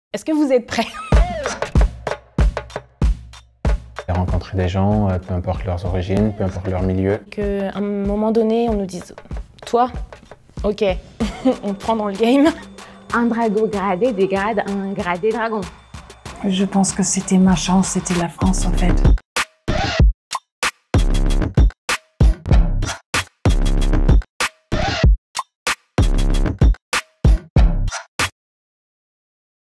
Est-ce que vous êtes prêts? Rencontrer des gens, peu importe leurs origines, peu importe leur milieu. Qu'à un moment donné, on nous dise « Toi, ok, on te prend dans le game ». Un dragon gradé dégrade un gradé dragon. Je pense que c'était ma chance, c'était la France en fait.